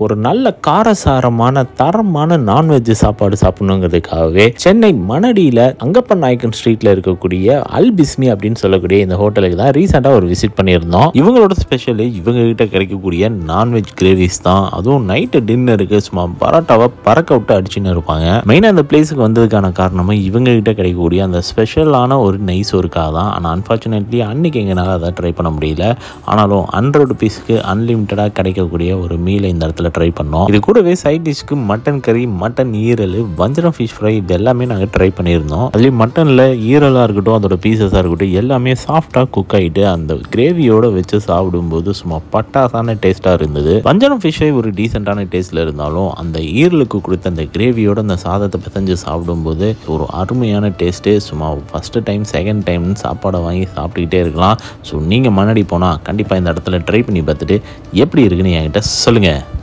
ஒரு நல்ல காரசாரமான தரமான நான்வெஜ் சாப்பாடு சாப்பிடணுங்கிறதுக்காகவே சென்னை மணடியில் அங்கப்பன் நாயக்கன் ஸ்ட்ரீட்ல இருக்கக்கூடிய பிஸ்மி அப்படின்னு சொல்லக்கூடிய இந்த ஹோட்டலுக்கு தான் ரீசெண்டாக ஒரு விசிட் பண்ணியிருந்தோம். இவங்களோட ஸ்பெஷல் இவங்க கிட்ட கிடைக்கக்கூடிய நான்வெஜ் கிரேவிஸ் தான். அதுவும் நைட்டு டின்னருக்கு சும்மா பரோட்டாவை பறக்க விட்டு அடிச்சுன்னு இருப்பாங்க. மெயினாக அந்த பிளேஸுக்கு வந்ததுக்கான காரணமும் இவங்க கிட்ட கிடைக்கக்கூடிய அந்த ஸ்பெஷலான ஒரு நெய் சோறுக்காக தான். ஆனால் அன்ஃபார்ச்சுனேட்லி அன்னைக்கு எங்களால் அதை ட்ரை பண்ண முடியல. ஆனாலும் 100 rupeesக்கு அன்லிமிட்டடாக கிடைக்கக்கூடிய ஒரு மீலை இந்த இடத்துல ட்ரை பண்ணோம். இது கூடவே சைட் டிஷ்க்கு மட்டன் கறி, மட்டன் ஈரல், வஞ்சரம் ஃபிஷ் ஃப்ரை இது எல்லாமே நாங்கள் ட்ரை பண்ணியிருந்தோம். அதுலேயும் மட்டனில் ஈரலாக இருக்கட்டும், அதோட பீசஸாக இருக்கட்டும் எல்லாமே சாஃப்டாக குக் ஆகிட்டு அந்த கிரேவியோட வச்சு சாப்பிடும்போது சும்மா பட்டாசான டேஸ்ட்டாக இருந்தது. வஞ்சரம் ஃபிஷ் ஃப்ரை ஒரு டீசெண்டான டேஸ்ட்டில் இருந்தாலும் அந்த ஈரலுக்கு கொடுத்த அந்த கிரேவியோட அந்த சாதத்தை பிசைஞ்சு சாப்பிடும்போது ஒரு அருமையான டேஸ்ட்டு. சும்மா ஃபஸ்ட்டு டைம் செகண்ட் டைம் சாப்பாடை வாங்கி சாப்பிட்டுக்கிட்டே இருக்கலாம். ஸோ நீங்கள் மண்ணடி போனால் கண்டிப்பாக இந்த இடத்துல ட்ரை பண்ணி பார்த்துட்டு எப்படி இருக்குன்னு என்கிட்ட சொல்லுங்கள்.